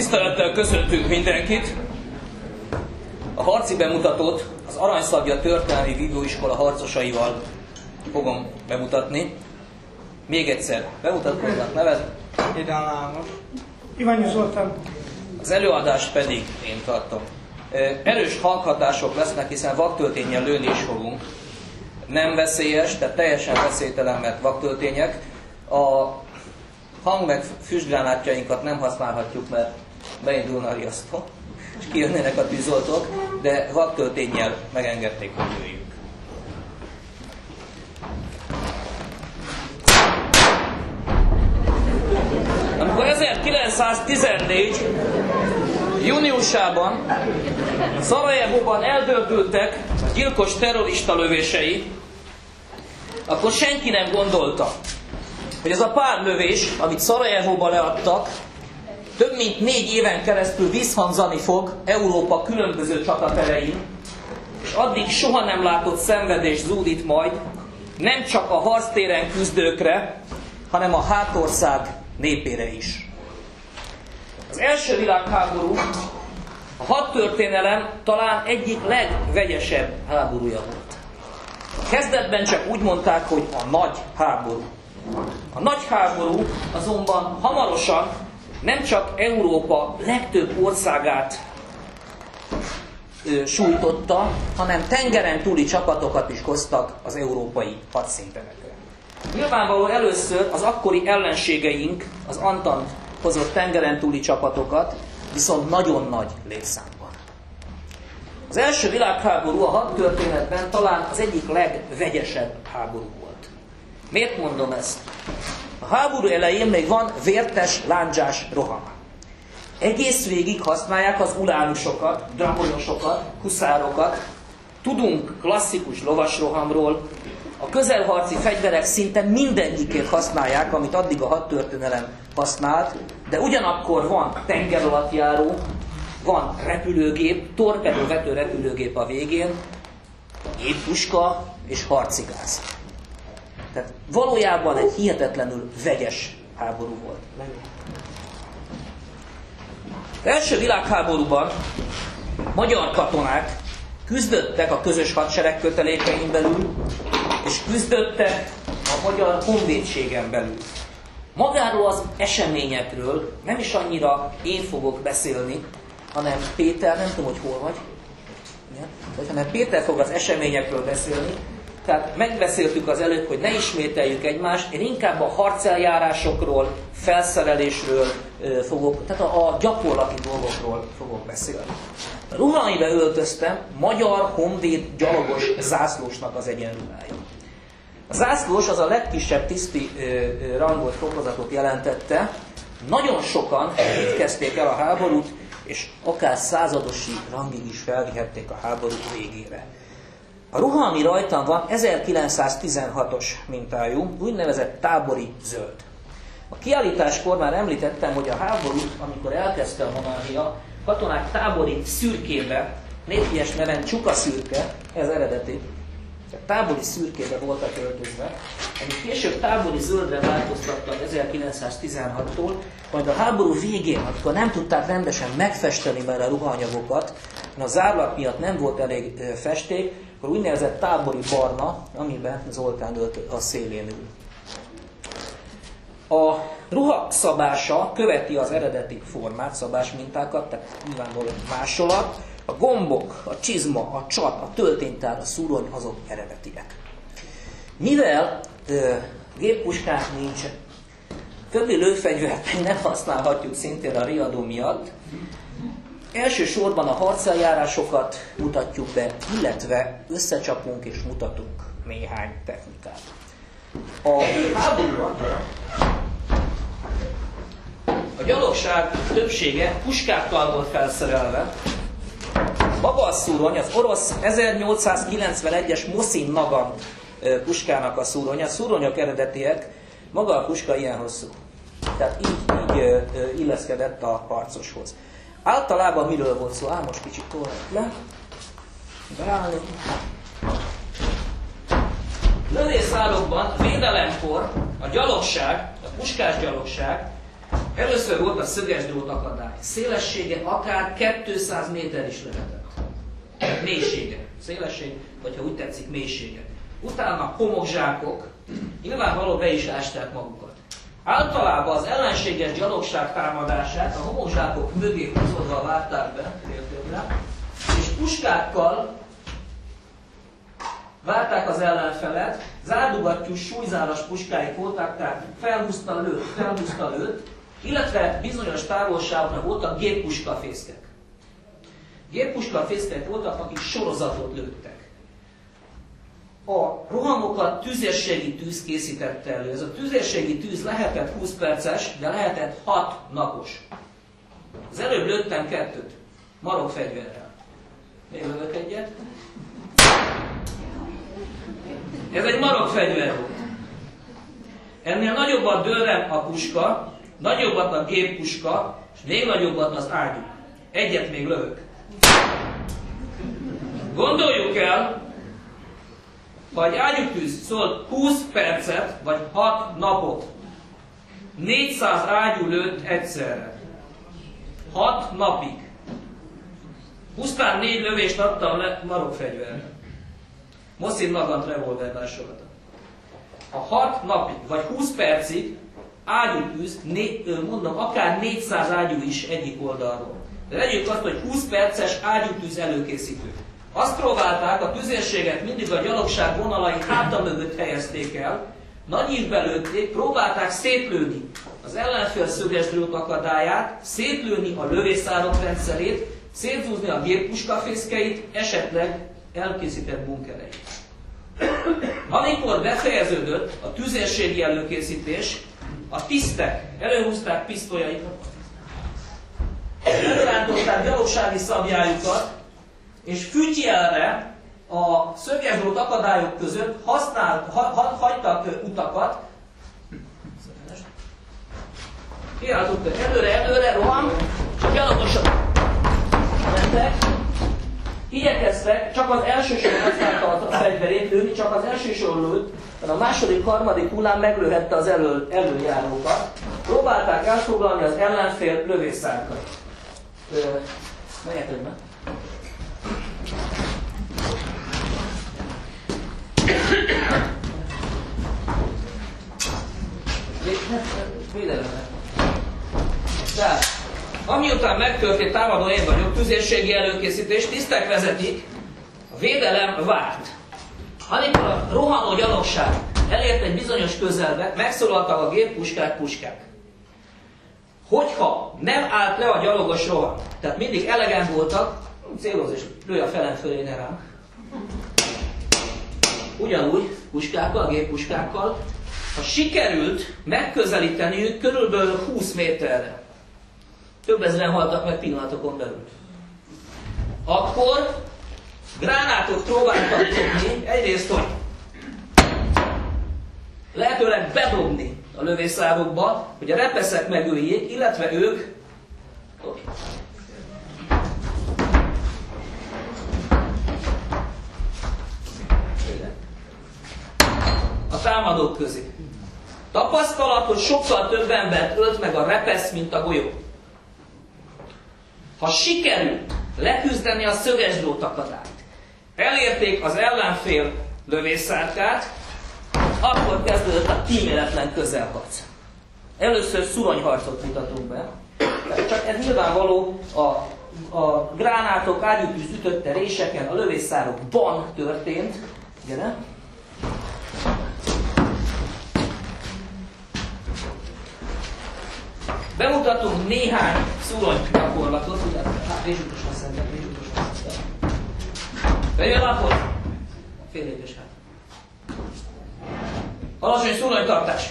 Tisztelettel köszöntünk mindenkit! A harci bemutatót az Aranyszabja történelmi vívóiskola harcosaival fogom bemutatni. Még egyszer, bemutatkoznak neved? Idán Ámos. Iványi Zoltán. Az előadást pedig én tartom. Erős hanghatások lesznek, hiszen vaktölténnyel lőni is fogunk. Nem veszélyes, tehát teljesen veszélytelen, mert vaktöltények. A hang meg füstgránátjainkat nem használhatjuk, mert beindulna a riasztó, és kijönnének a tűzoltók, de vaktölténnyel megengedték, hogy lőjünk. Amikor 1914. júniusában Szarajevóban eldördültek a gyilkos terrorista lövései, akkor senki nem gondolta, hogy ez a pár lövés, amit Szarajevóban leadtak, több mint 4 éven keresztül visszhangzani fog Európa különböző csataterein, és addig soha nem látott szenvedés zúdít majd nem csak a harctéren küzdőkre, hanem a hátország népére is. Az első világháború a hadtörténelem talán egyik legvegyesebb háborúja volt. Kezdetben csak úgy mondták, hogy a nagy háború. A nagy háború azonban hamarosan nem csak Európa legtöbb országát sújtotta, hanem tengeren túli csapatokat is hoztak az európai hadszínterekre. Nyilvánvaló először az akkori ellenségeink, az Antant hozott tengeren túli csapatokat, viszont nagyon nagy létszámban. Az első világháború a hadtörténetben talán az egyik legvegyesebb háború volt. Miért mondom ezt? A háború elején még van vértes, lándzsás roham. Egész végig használják az ulánusokat, dragonyosokat, huszárokat. Tudunk klasszikus lovasrohamról. A közelharci fegyverek szinte mindegyikét használják, amit addig a hadtörténelem használt, de ugyanakkor van tengeralattjáró, van repülőgép, torpedóvető repülőgép a végén, géppuska és harcigáz. Tehát valójában egy hihetetlenül vegyes háború volt. Az első világháborúban magyar katonák küzdöttek a közös hadsereg kötelékein belül, és küzdöttek a magyar honvédségen belül. Magáról az eseményekről nem is annyira én fogok beszélni, hanem Péter, nem tudom, hogy hol vagy, hanem Péter fog az eseményekről beszélni. Tehát megbeszéltük az előbb, hogy ne ismételjük egymást, én inkább a harceljárásokról, felszerelésről fogok, tehát a gyakorlati dolgokról fogok beszélni. A ruha, amiben öltöztem, magyar honvéd gyalogos zászlósnak az egyenruhája. A zászlós az a legkisebb tiszti rangot, fokozatot jelentette. Nagyon sokan így kezdték el a háborút, és akár századosi rangig is felvihették a háború végére. A ruha, ami rajtam van, 1916-os mintájú, úgynevezett tábori zöld. A kiállításkor már említettem, hogy a háborút, amikor elkezdte a monarchia, katonák tábori szürkébe, népies neven csukaszürke, ez eredeti, tábori szürkébe voltak öltözve, amit később tábori zöldre változtattak 1916-tól, majd a háború végén, amikor nem tudták rendesen megfesteni már a ruhaanyagokat, mert a zárlak miatt nem volt elég festék, akkor úgynevezett tábori barna, amiben Zoltán ölt a szélén ül. A ruha szabása követi az eredeti formát, szabás mintákat, tehát nyilvánvalóan másolat. A gombok, a csizma, a csat, a tölténytár, a szúrony, azok eredetiek. Mivel géppuskák nincsen, többi lőfegyvert nem használhatjuk szintén a riadó miatt, elsősorban a harceljárásokat mutatjuk be, illetve összecsapunk és mutatunk néhány technikát. A háborúban a gyalogság többsége puskákkal volt felszerelve. Maga a szúrony, az orosz 1891-es Mosin Nagant puskának a szúronya. A szúronyok eredetiek, maga a puska ilyen hosszú. Tehát így illeszkedett a harcoshoz. Általában miről volt szó? Most kicsit tolnak le. Beállni. Lövészárokban, védelemkor a gyalogság, a puskás gyalogság Először volt a szöges drót akadály. Szélessége akár 200 méter is lehetett. Mélysége. Szélesség, vagy ha úgy tetszik, mélysége. Utána homokzsákok, nyilvánvalóan be is ásták magukat. Általában az ellenséges gyalogság támadását a homokzsákok mögé húzódva várták be, és puskákkal várták az ellenfelet, zárdugattyú, súlyzáras puskáik voltak, tehát felhúzta lőtt, illetve bizonyos távolságban voltak géppuskafészkek. Géppuskafészkek voltak, akik sorozatot lőttek. A rohamokat tüzérségi tűz készítette elő. Ez a tüzérségi tűz lehetett 20 perces, de lehetett 6 napos. Az előbb lőttem 2 marokfegyverrel. Még lövök egyet. Ez egy marokfegyver volt. Ennél nagyobbat dőlem a puska, nagyobbat a géppuska, és még nagyobbat az ágyú. Egyet még lövök. Gondoljuk el, ha egy ágyútűz szólt 20 percet, vagy 6 napot, 400 ágyú lőtt egyszerre. 6 napig. Pusztán 4 lövést adtam le marokfegyverre. Mosin Nagant revolver másolata. A 6 napig, vagy 20 percig ágyútűz, mondom, akár 400 ágyú is egyik oldalról. De legyünk azt, hogy 20 perces ágyútűz előkészítő. Azt próbálták, a tüzérséget mindig a gyalogság vonalai háta mögött helyezték el, nagy ívbe lőtték, próbálták szétlőni az ellenfél szöges drót akadályát, szétlőni a lövészárok rendszerét, szétzúzni a géppuskafészkeit, esetleg elkészített bunkereit. Amikor befejeződött a tüzérségi előkészítés, a tisztek előhúzták pisztolyaikat, előrántották gyalogsági szabjájukat, és fütyjelre a szögesdrót akadályok között hagytak utakat. Kiáltottak előre, roham, csak gyalogosan mentek. Igyekeztek, csak az első sor használta a fegyverét lőni, csak az első sor lőtt, mert a második, harmadik hullám meglőhette az előjárókat. Próbálták elfoglalni az ellenfél lövészárkait. Menjetek be. Védelemre. Tehát, amiután megtörtént támadó, én vagyok, tüzérségi előkészítés, tisztek vezetik, a védelem várt. Amikor a rohanó gyalogság elért egy bizonyos közelbe, megszólaltak a géppuskák, puskák. Hogyha nem állt le a gyalogos rohan, tehát mindig elegen voltak, céloz és lőj a felen fölé, ne rám. Ugyanúgy puskákkal, géppuskákkal, ha sikerült megközelíteniük körülbelül 20 méterre, több ezeren haltak meg pillanatokon belül, akkor gránátot próbáltak dobni, egyrészt, hogy lehetőleg bedobni a lövészárokba, hogy a repeszek megöljék, illetve ők a támadók közé. Tapasztalat, hogy sokkal több embert ölt meg a repesz, mint a golyó. Ha sikerült leküzdeni a szögesdrót akadályt, elérték az ellenfél lövészárkát, akkor kezdődött a kíméletlen közelharc. Először szuronyharcot mutatunk be. Csak ez nyilvánvaló, a gránátok ágyútűz ütötte réseken, a lövészárokban történt. Gyere! Bemutatunk néhány szurony gyakorlatot, ugye, rézsutosan szentek, Vegyél lapot! Fél lépés hát. Alacsony szuronytartás.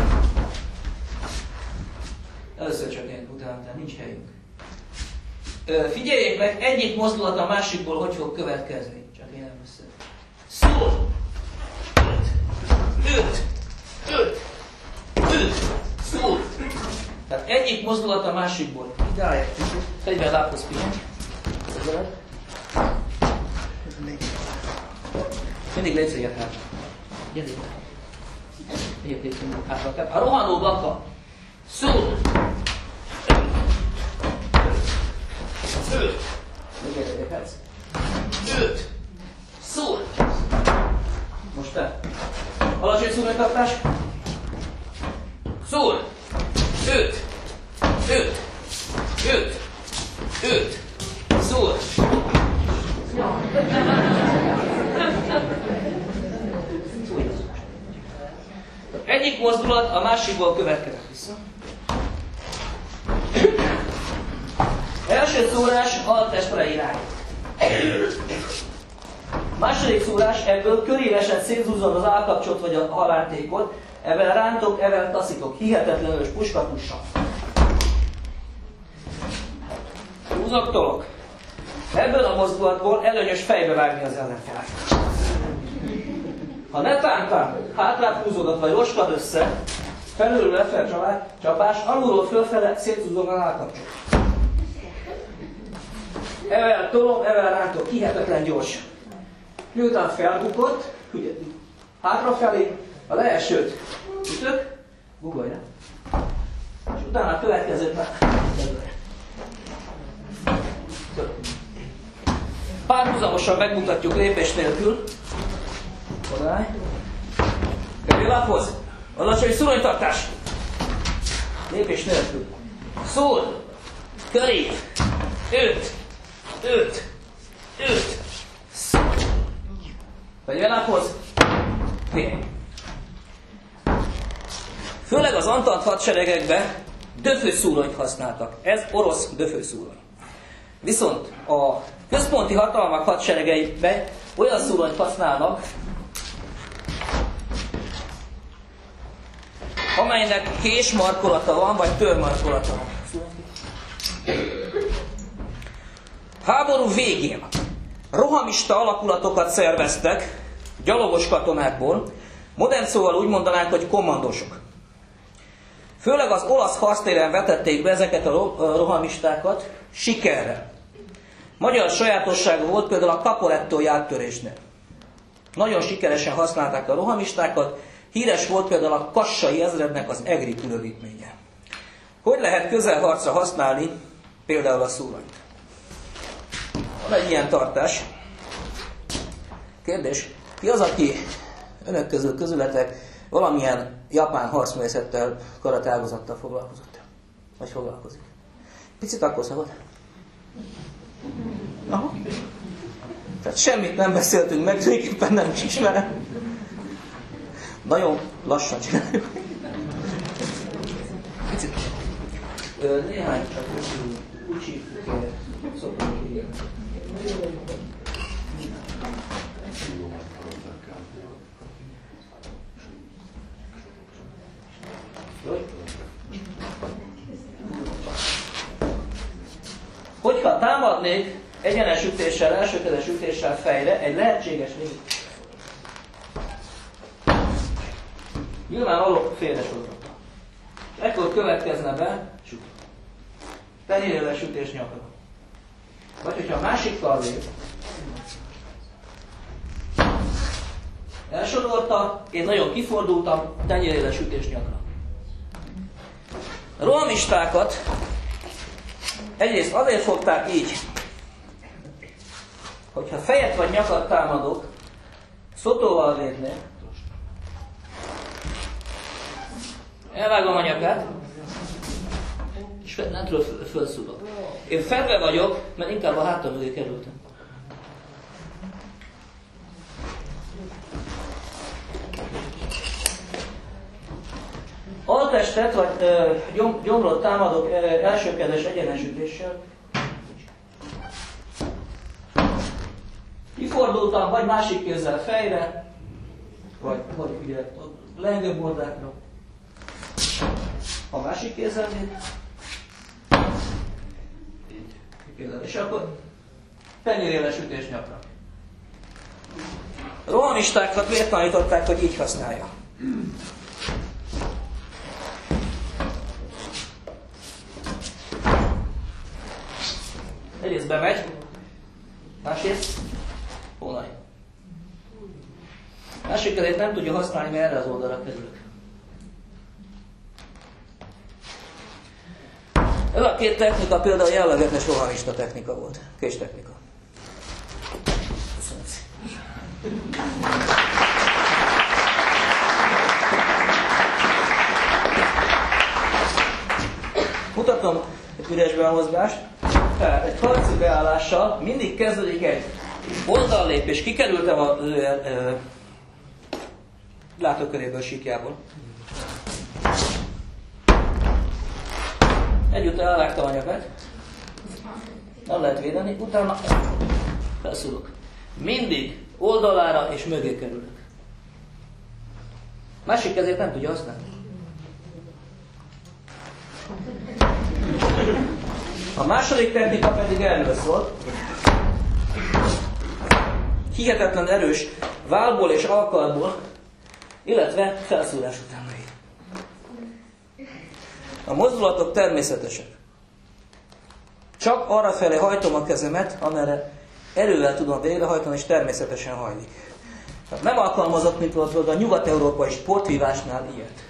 Először csak én, utána nincs helyünk. Figyeljék meg, egyik mozdulat a másikból hogy fog következni. Csak én először. Szól! Üt! Szól! Tehát egyik mozdulat a másikból. Ideállj, fegyver lábhoz pillancs. Mindig létszéget hát. Gyerünk. Egyébként hátra. Tehát a rohanó baka szól, Üt. Még egyébként. Üt. Szúr. Most te. Alacsony szúrnytartás. Szúr. Üt. Üt. Üt. Üt. Szúr. Egyik mozdulat a másikból következik vissza. Első szúrás alttestre irány. Második szúrás, ebből körélesen szétzúzom az állkapcsot vagy a halántékot, evel rántok, evel taszítok, hihetetlenül puskapussal. Húzok, tolok. Ebből a mozdulatból előnyös fejbe vágni az ellenfelet. Ha netántán hátrább húzódott vagy roskad össze, felülről lefelé csapás, alulról fölfele szétzúzom az állkapcsot. Evel tolom, evel rántok, hihetetlen gyors. Miután felbukott, ugye, hátrafelé, a leesőt ütök, guggolj rá, és utána a következőt már párhuzamosan megmutatjuk lépés nélkül. Odállj. Kövé laphoz. Alacsony szuronytartás. Lépés nélkül. Szúr. Köré. Üt. Üt. Üt. Szúr. Kövé laphoz. Félj. Főleg az antant hadseregekben döfőszúronyt használtak. Ez orosz döfőszúrony. Viszont a központi hatalmak hadseregeiben olyan szúronyt használnak, amelynek késmarkolata van, vagy törmarkolata van. Háború végén rohamista alakulatokat szerveztek gyalogos katonákból, modern szóval úgy mondanánk, hogy kommandósok. Főleg az olasz harctéren vetették be ezeket a rohamistákat sikerrel. Magyar sajátossága volt például a Caporettói áttörésnél. Nagyon sikeresen használták a rohamistákat, híres volt például a Kassai ezrednek az EGRI különítménye. Hogy lehet közelharcra használni például a szúronyt? Van egy ilyen tartás. Kérdés, ki az, aki önök közületek valamilyen japán harcművészettel, karateágazattal foglalkozott? Vagy foglalkozik? Picit akkor szabad? Aha. Tehát semmit nem beszéltünk meg, tulajdonképpen nem is ismerem. Nagyon lassan csináljuk. Picit. Néhány csak úgy szoktunk írni. Hogyha támadnék egyenes ütéssel, elsőkezes ütéssel fejre egy lehetséges végig. Nyilván alul félresodott. Ekkor következne be tenyéréles ütés nyakra. Vagy hogyha a másikkal lép, elsodorta, én nagyon kifordultam, tenyéréles ütés nyakra. A rohamistákat egyrészt azért fogták így, hogyha fejet vagy nyakat támadok, szotóval lépnék, elvágom a nyakát, és lentről fölszúrok. Én fedve vagyok, mert inkább a hátam mögé kerültem. Alttestet vagy gyomrot támadok elsőkezes egyenes ütéssel. Kifordultam, vagy másik kézzel fejre, vagy ugye lengőbordákra. A másik kézzel és akkor tenyéréles ütés nyakra. A rohamistákat miért tanították, hogy így használja? Egyrészt bemegy, másrészt olaj. Másik kezét nem tudja használni, mert erre az oldalra kerülök. Ez a két technika például jellegetes rohamista technika volt. Késtechnika. Köszönöm szépen. Mutatom egy üres beállmozgást. Tehát egy harci beállással mindig kezdődik egy oldallépés. Kikerültem a látóköréből, síkjából. Együtt elvágtam a nyakát. Nem lehet védeni. Utána felszúrok. Mindig oldalára és mögé kerülök. Másik kezét nem tudja használni. A második technika pedig erről szól. Hihetetlen erős vállból és alkalból, illetve felszúrás után megy. A mozdulatok természetesek. Csak arrafelé hajtom a kezemet, amerre erővel tudom végrehajtani, és természetesen hajlik. Tehát nem alkalmazott, mint volt a nyugat-európai sportvívásnál ilyet.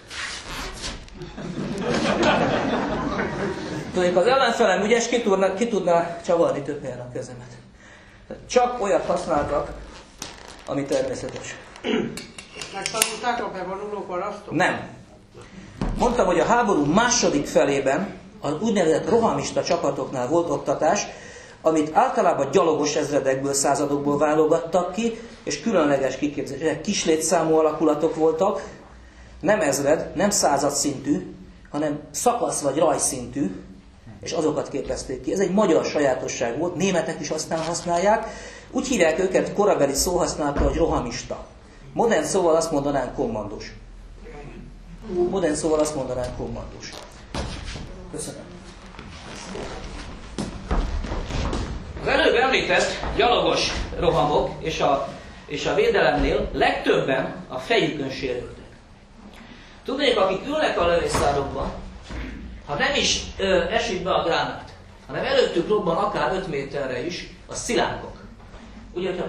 Tudjuk, az ellenfelem ügyes, ki tudná csavarni több helyen a kezemet. Tehát csak olyat használtak, ami természetes. Megtanultátok bevonuló parasztok? Nem. Mondtam, hogy a háború második felében az úgynevezett rohamista csapatoknál volt oktatás, amit általában gyalogos ezredekből, századokból válogattak ki, és különleges kiképzések, kislétszámú alakulatok voltak, nem ezred, nem század szintű, hanem szakasz vagy rajszintű, és azokat képezték ki. Ez egy magyar sajátosság volt, németek is aztán használják. Úgy hívják őket korabeli szóhasználattal, hogy rohamista. Modern szóval azt mondanánk kommandós. Modern szóval azt mondanánk kommandós. Köszönöm. Az előbb említett gyalogos rohamok és a védelemnél legtöbben a fejükön sérültek. Tudnék, akik ülnek a lövészárokban, ha nem is esik be a gránát, hanem előttük robban akár 5 méterre is, a szilánkok. Ugye, hogyha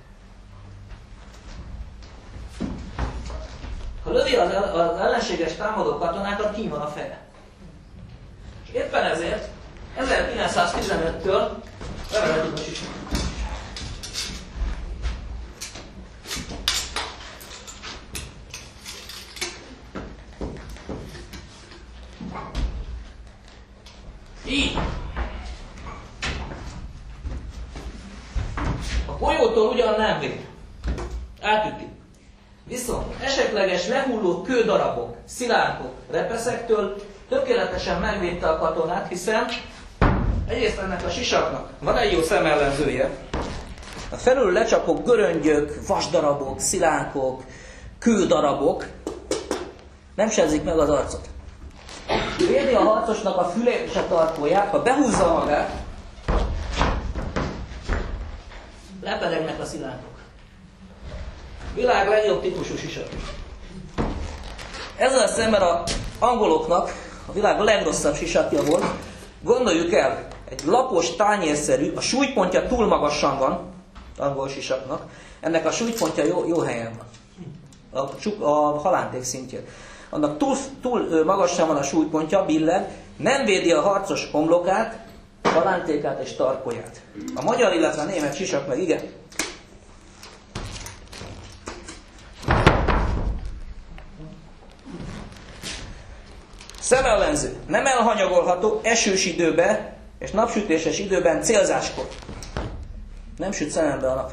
ha lövi az ellenséges támadó katonákat, kín van a feje. És éppen ezért 1915-től bevezetünk a sisakot. Így. A golyótól ugyan nem véd. Átüti. Viszont esetleges lehulló kődarabok, szilánkok, repeszektől tökéletesen megvédte a katonát, hiszen egyrészt ennek a sisaknak van egy jó szemellenzője. A felül lecsapott göröngyök, vasdarabok, szilánkok, kődarabok nem sebzik meg az arcot. Védi a harcosnak a fülét és a tarkóját, ha behúzza magát, leperegnek a szilánkok. Világ legjobb típusú sisak. Ezzel szemben az angoloknak a világ legrosszabb sisakja volt. Gondoljuk el, egy lapos, tányérszerű, a súlypontja túl magasan van, angol sisaknak, ennek a súlypontja jó helyen van. A halánték szintjén. Annak túl magasan van a súlypontja, billeg, nem védi a harcos homlokát, halántékát és tarkóját. A magyar, illetve a német sisak meg igen. Szemellenző. Nem elhanyagolható esős időben és napsütéses időben célzáskor. Nem süt szemembe a nap.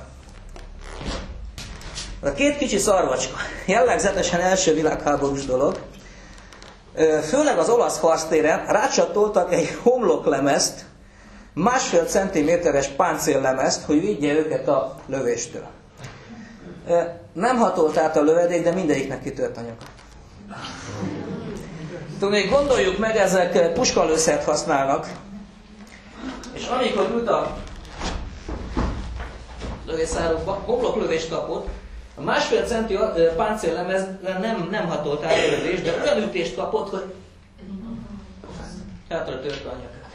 A két kicsi szarvacska. Jellegzetesen első világháborús dolog. Főleg az olasz harctéren rácsatoltak egy homloklemezt, 1,5 centiméteres páncéllemezt, hogy védje őket a lövéstől. Nem hatolt át a lövedék, de mindegyiknek kitört a nyaka. Tudnék, gondoljuk meg, ezek puskalőszert használnak, és amikor ült a lövészárokba, homloklövést kapott, a 1,5 centi páncéllemezben nem hatolt át a lövés, de olyan ütést kapott, hogy hátra törte a nyakát.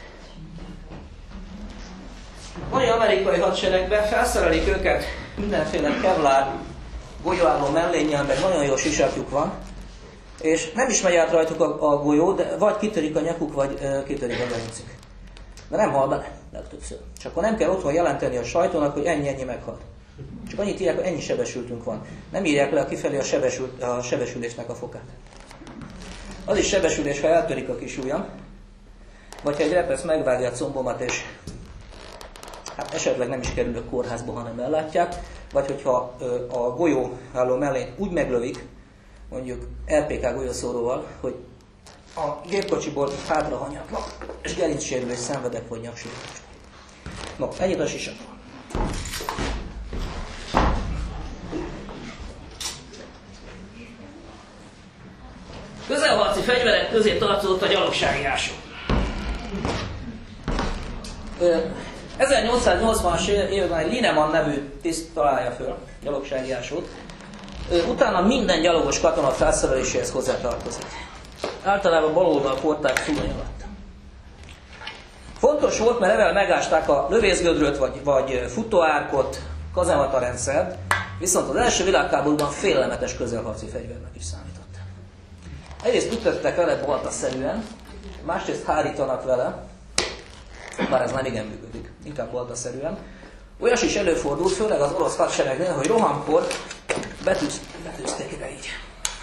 Mai amerikai hadseregben felszerelik őket mindenféle kevlár golyóálló mellénnyel, meg nagyon jó sisakjuk van, És nem is megy át rajtuk a golyó, de vagy kitörik a nyakuk, vagy kitörik a gerincük. De nem hal bele, legtöbbször. És akkor nem kell otthon jelenteni a sajtónak, hogy ennyi meghalt. Csak annyit írják, hogy ennyi sebesültünk van. Nem írják le kifelé a sebesülésnek a fokát. Az is sebesülés, ha eltörik a kis ujjam, vagy ha egy repesz megvágja a combomat, és hát esetleg nem is kerül a kórházba, hanem ellátják, vagy hogyha a golyóálló mellén úgy meglövik, mondjuk LPK golyószóróval, hogy a gépkocsiból hátra hanyatlak, és gerincsérülés szenvedek, vagy nyaksérülést. No, ennyit a sisakról. Közelharci fegyverek közé tartozott a gyalogsági ásó. 1880-as években egy Lineman nevű tiszt találja föl, gyalogsági ásót. Utána minden gyalogos katona felszereléséhez hozzátartozik. Általában bal oldalt hordták szulony alatt. Fontos volt, mert evel megásták a lövészgödröt, vagy futóárkot, kazematarendszert, viszont az első világháborúban félelmetes közelharci fegyvernek is számított. Egyrészt ütöttek vele baltaszerűen, másrészt hárítanak vele, bár ez nem igen működik, inkább baltaszerűen. Olyas is előfordult, főleg az orosz hadseregnél, hogy rohamkor betűzték ide így.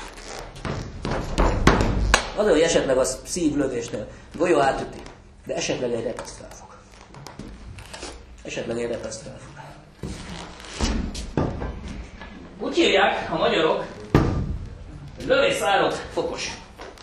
Azért, hogy esetleg a szívlövésnél golyó átüti, de esetleg egy repeszt felfog. Úgy hívják a magyarok, hogy lövészárok fokos.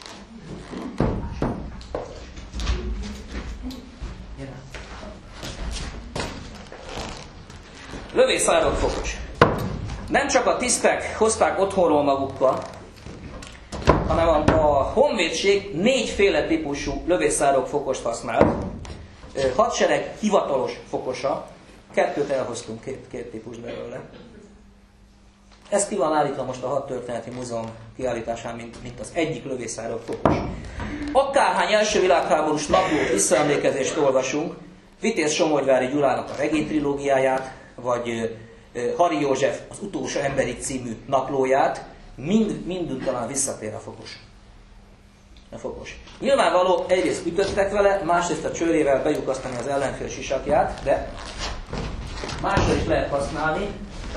Lövészárok fokos. Nem csak a tisztek hozták otthonról magukkal, hanem a honvédség 4 féle típusú lövészárok fokost használt. Hadsereg hivatalos fokosa, 2 elhoztunk, két típus belőle. Ez ki van állítva most a Hadtörténeti Múzeum kiállításán, mint az egyik lövészárok fokos. Akárhány első világháborús naplót, visszaemlékezést olvasunk, Vitéz Somogyvári Gyulának a regénytrilógiáját, vagy Hari József az Utolsó emberig című naplóját, mind talán visszatér a fokos. Nyilvánvaló, egyrészt ütöttek vele, másrészt a csőrével bejukasztani az ellenfél sisakját, de másra is lehet használni.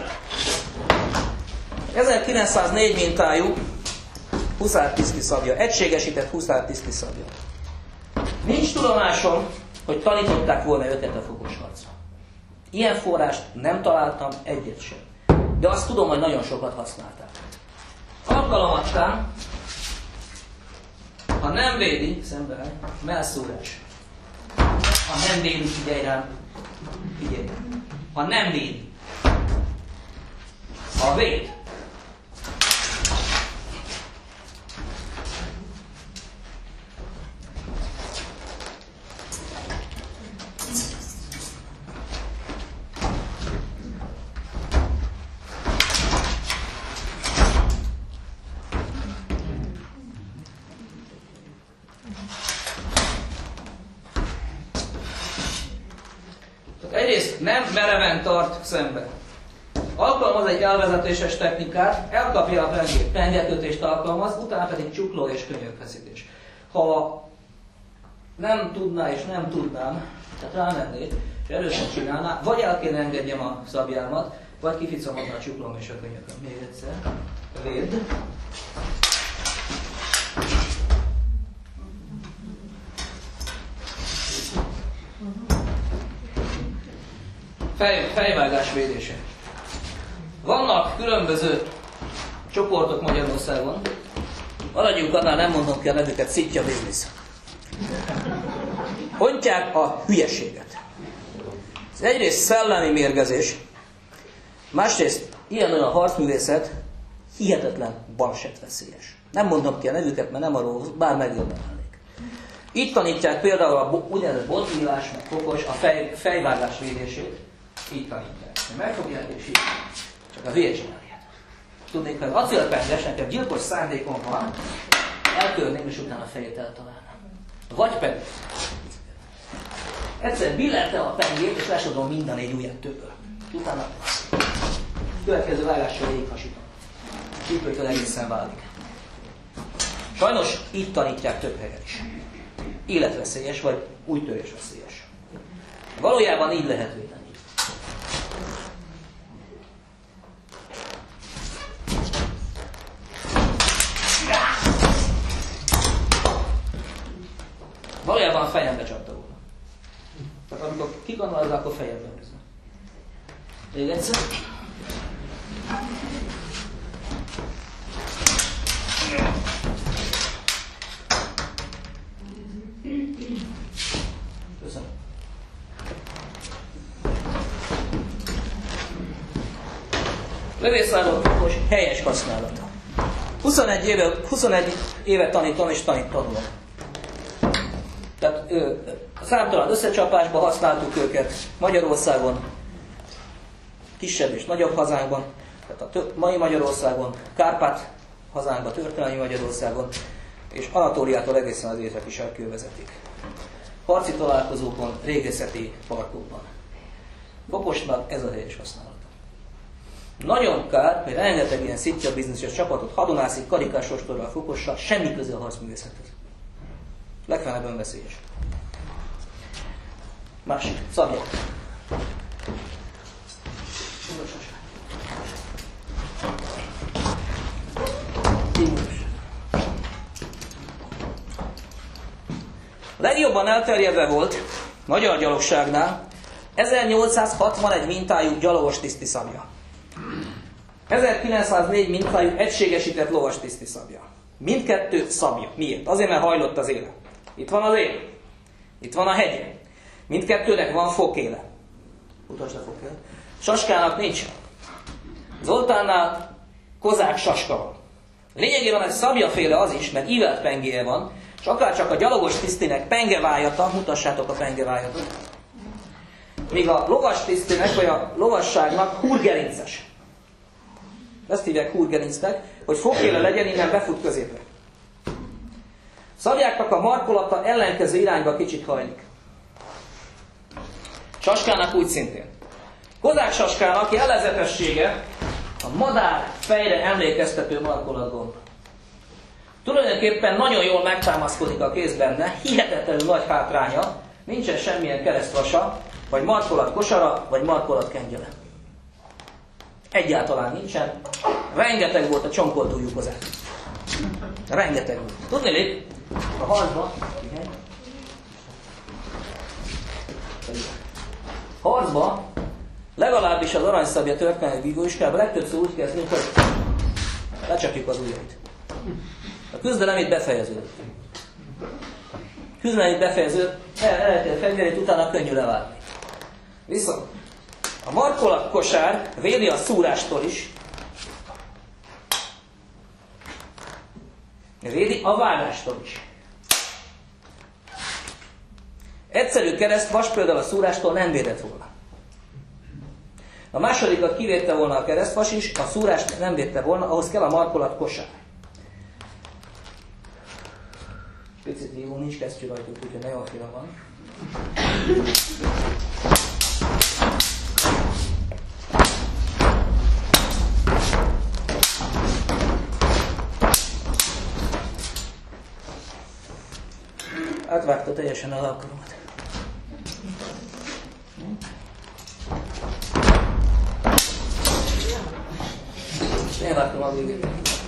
1904 mintájú huszártiszti szabja, egységesített huszártiszti szabja. Nincs tudomásom, hogy tanították volna őket a fokos harcra. Ilyen forrást nem találtam, egyet sem. De azt tudom, hogy nagyon sokat használták. Alkalomattán, ha nem védi, szemben, mellszúrás. Ha nem védi, figyelj rám, figyelj. Ha nem védi, ha véd, egyrészt nem mereven tart szembe. Alkalmaz egy elvezetéses technikát, elkapja a pengét, pengekötést alkalmaz, utána pedig csukló és könyökfeszítés. Ha nem tudná és nem tudnám, tehát rámennék, és először csinálná, vagy el kéne engedjem a szabjámat, vagy kificamodna a csuklóm és a könyököm. Még egyszer. Védd. Fejvágás védése. Vannak különböző csoportok Magyarországon. Maradjunk annál, nem mondom ki a nevüket, szitja biznisz. Pontják a hülyeséget. Ez egyrészt szellemi mérgezés, másrészt ilyen a harcművészet hihetetlen balesetveszélyes. Nem mondom ki a nevüket, mert nem arról, bár megérdemelnék. Itt tanítják például a úgynevezett botnyílás, meg fokos, a fejvágás védését. Így tanítják. Megfogják és így. Csak a hülye csinálják. Tudnék, hogy acélpenges, nekem gyilkos szándékom van, eltörném és utána a fejét eltalálnám. Vagy pedig egyszer billertem a pengét és lesodom minden 4 ujját többől. Utána következő vágással végighasítom. Csípőtől egészen válik. Sajnos így tanítják több helyen is. Életveszélyes vagy újtörésveszélyes. Valójában így lehet védeni. Valójában a fejembe csapta volna. Tehát amikor kikanalazza, akkor fejembe nézve. Még egyszer. Köszönöm. Lövészárló most helyes használata. 21 éve tanítom és tanulom. Tehát számtalan összecsapásban használtuk őket Magyarországon, kisebb és nagyobb hazánkban, tehát a mai Magyarországon, Kárpát hazánkban, történelmi Magyarországon, és Anatóliától egészen az északi sarkkővezetig. Harci találkozókon, régészeti parkokban. Foposnak ez a helyes használata. Nagyon kár, hogy rengeteg ilyen szitja bizniszes csapatot hadonászik karikás ostorral, fokossal, semmi köze a harcművészethez. Legfeljebb önveszélyes. Másik, szabják. Legjobban elterjedve volt magyar gyalogságnál 1861 mintájú gyalogos tiszti szabja. 1904 mintájú egységesített lovas tiszti szabja. Mindkettő szabja. Miért? Azért, mert hajlott az éle. Itt van az éle. Itt van a hegye. Mindkettőnek van fokéle. Utasd a fokéle. Saskának nincs. Zoltánnál kozák saska van. Lényegében egy szabjaféle az is, mert ívelt pengéje van, és akárcsak a gyalogos tisztinek pengevájata, mutassátok a pengevájatot, míg a lovas tisztinek, vagy a lovasságnak húrgerinces. Ezt hívják húrgerincnek, hogy fokéle legyen, innen befut középre. Szabjáknak a markolata ellenkező irányba kicsit hajlik. Saskának úgy szintén. Kozák saskának jellegzetessége a madár fejre emlékeztető markolatgomb. Tulajdonképpen nagyon jól megtámaszkodik a kéz benne, hihetetlenül nagy hátránya, nincsen semmilyen keresztvasa, vagy markolat kosara, vagy markolat kengyele. Egyáltalán nincsen. Rengeteg volt a csonkoltújú kozák. Rengeteg volt. Tudnélik, a harcban, legalábbis az aranyszabja történelmi vívóiskában legtöbbször úgy kezdünk, hogy lecsapjuk az ujjait. A küzdelem itt befejeződött. Elejti a fegyverét, utána könnyű levágni. Viszont a markolat kosár védi a szúrástól is, védi a vágástól is. Egyszerű keresztvas például a szúrástól nem védett volna. A másodikat kivédte volna a keresztvas is, a szúrást nem védte volna, ahhoz kell a markolat kosár. Picit hívó, nincs kesztyű rajtuk, úgyhogy nagyon finom van. Átvágta teljesen az alkalmat. Én vágtam a végét.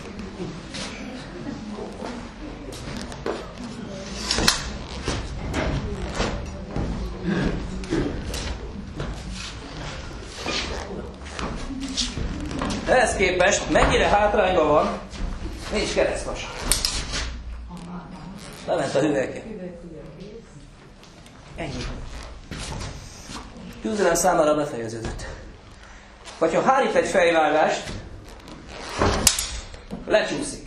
Ehhez képest mennyire hátrányban van, nincs keresztvas. Lement a hüvelykje. Ennyi. Küzdelem számára befejeződött. Vagy ha hárít egy fejvágást, lecsúszik.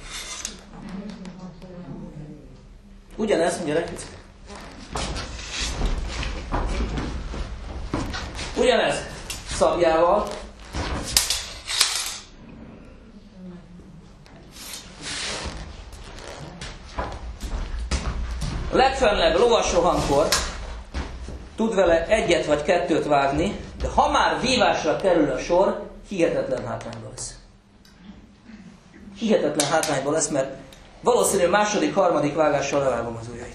Ugyanez, gyerekek. Ugyanez szabjával. Legfeljebb lovas rohankor tud vele egyet vagy kettőt vágni, de ha már vívásra kerül a sor, hihetetlen hátrányban lesz. Hihetetlen hátrányban lesz, mert Valószínű második, harmadik vágással levágom az ujjait.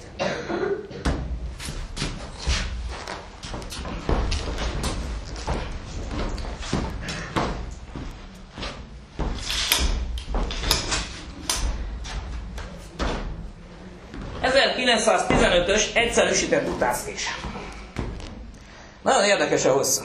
...1915-ös egyszerűsített utászkés. Nagyon érdekes a hossza.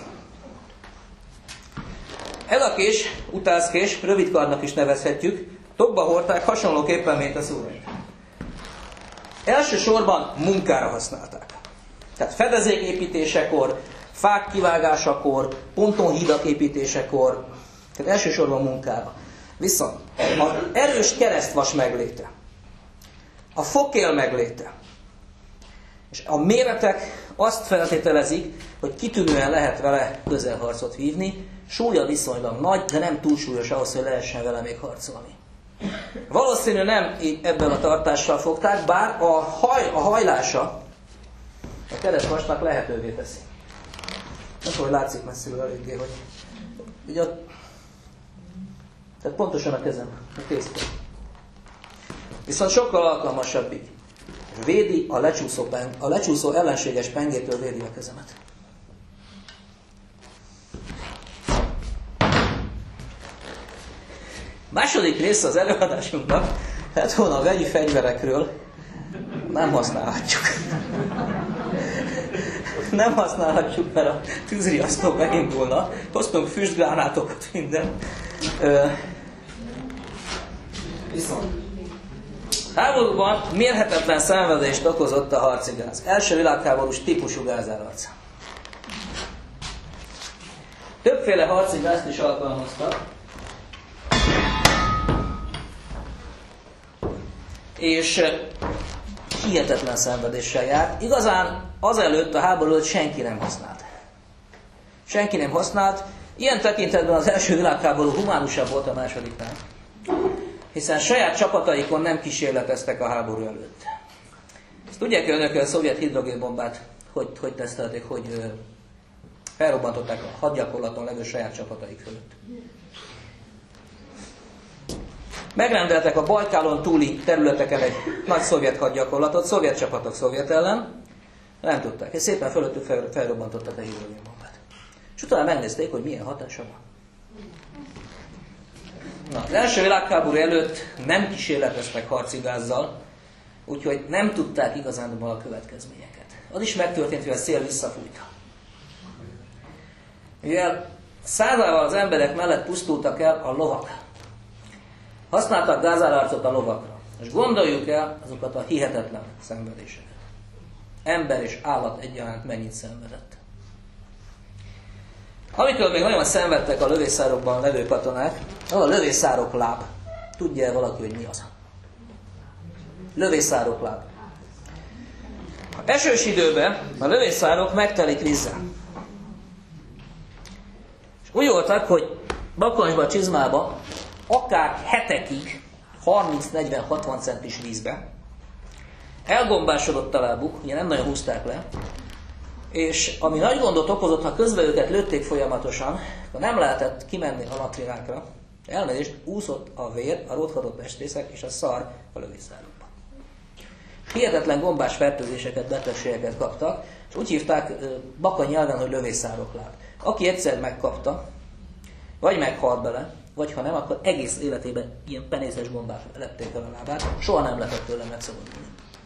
Ez a kés, utászkés, rövidkardnak is nevezhetjük, tokba hordták hasonlóképpen, mint a szúrást. Elsősorban munkára használták. Tehát fedezéképítésekor, fák kivágásakor, pontonhídak építésekor, tehát elsősorban munkára. Viszont az erős keresztvas megléte, a fokél megléte, és a méretek azt feltételezik, hogy kitűnően lehet vele közelharcot vívni, súlya viszonylag nagy, de nem túl súlyos ahhoz, hogy lehessen vele még harcolni. Valószínű nem ebben a tartással fogták, bár a hajlása a keresztvasnak lehetővé teszi. Nem tudom, hogy látszik messziről eléggé, hogy ugye tehát pontosan a kezem, a kézben. Viszont sokkal alkalmasabb így. Védi a lecsúszó ellenséges pengétől védi a kezemet. Második része az előadásunknak, hát volna a vegyi fegyverekről nem használhatjuk. Nem használhatjuk, mert a tűzriasztó beindulna. Hoztunk füstgránátokat, minden. Viszont háborúban mérhetetlen szenvedést okozott a harci gáz. Első világháborús típusú gázárarc. Többféle harci gázt is alkalmaztak. És hihetetlen szenvedéssel járt. Igazán azelőtt, a háború előtt senki nem használt. Senki nem használt. Ilyen tekintetben az első világháború humánusabb volt a másodiknál. Hiszen saját csapataikon nem kísérleteztek a háború előtt. Ezt tudják önök, a szovjet hidrogénbombát hogy tesztelték, hogy felrobbantották a hadgyakorlaton levő saját csapataik fölött. Megrendeltek a Bajkálon túli területeken egy nagy szovjet hadgyakorlatot, szovjet csapatok szovjet ellen, nem tudták, és szépen fölöttük felrobbantották a hidrogénbombát. És utána megnézték, hogy milyen hatása van. Na, az első világháború előtt nem kísérleteztek harci gázzal, úgyhogy nem tudták igazánból a következményeket. Az is megtörtént, hogy a szél visszafújta. Mivel százával az emberek mellett pusztultak el a lovak. Használtak gázárarcot a lovakra. És gondoljuk el azokat a hihetetlen szenvedéseket. Ember és állat egyaránt mennyit szenvedett. Amikor még nagyon szenvedtek a lövészárokban levő katonák, az a lövészárokláb. Tudja valaki, hogy mi az? Lövészárokláb. Esős időben a lövészárok megtelik vízzel. És úgy voltak, hogy bakancsba, csizmába, akár hetekig, 30-40-60 centis vízbe, elgombásodott a lábuk, ugye nem nagyon húzták le, és ami nagy gondot okozott, ha közben őket lőtték folyamatosan, akkor nem lehetett kimenni a latrinákra, elnézést, úszott a vér, a rothadott testrészek és a szar a lövészárokba. Hihetetlen gombás fertőzéseket, betegségeket kaptak, és úgy hívták baka nyelven, hogy lövészárokláb. Aki egyszer megkapta, vagy meghalt bele, vagy ha nem, akkor egész életében ilyen penészes gombák lepték el a lábát, soha nem lehetett tőle megszabadulni.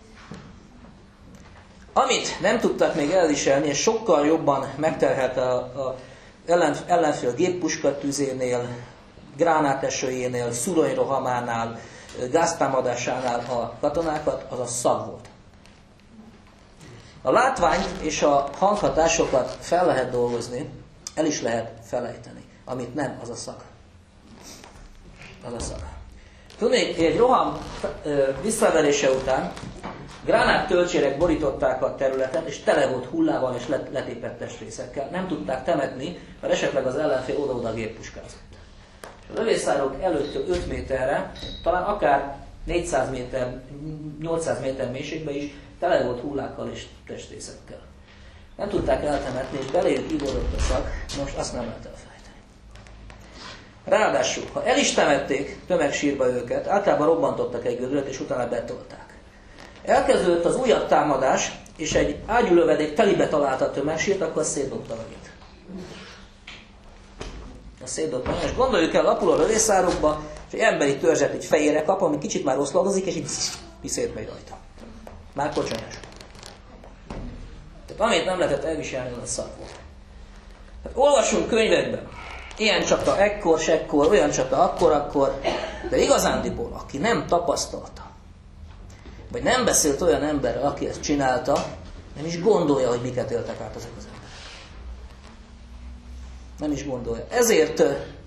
Amit nem tudtak még elviselni, és sokkal jobban megterhelte a ellenfél géppuska tüzénél, gránátesőjénél, szuronyrohamánál, gáztámadásánál a katonákat, az a szag volt. A látványt és a hanghatásokat fel lehet dolgozni, el is lehet felejteni. Amit nem, az a szag. Az a szag. Tudnék, egy roham visszaverése után gránáttölcsérek borították a területen, és tele volt hullával és letépett testrészekkel. Nem tudták temetni, mert esetleg az ellenfél oda-oda géppuskázott. És a lövészárok előttől 5 méterre, talán akár 400 méter, 800 méter mélységben is tele volt hullákkal és testrészekkel. Nem tudták eltemetni, és beléjük igodott a szag, most azt nem lehet elfelejteni. Ráadásul, ha el is temették tömegsírba őket, általában robbantottak egy gödröt, és utána betolták. Elkezdődött az újabb támadás, és egy ágyúlövedék telibe találta a tömegsírt, akkor szétdobta megint. Szétdobta, és gondoljuk el, lapul a lövészárokba, és egy emberi törzset egy fejére kap, ami kicsit már oszlagozik, és így szétmegy rajta. Már kocsonyás. Tehát amit nem lehetett elviselni, az a szar volt. Hát olvasunk könyvekben, ilyen csata ekkor, sekkor, olyan csata akkor, de igazándiból, aki nem tapasztalta, vagy nem beszélt olyan emberrel, aki ezt csinálta, nem is gondolja, hogy miket éltek át ezek az emberek. Nem is gondolja. Ezért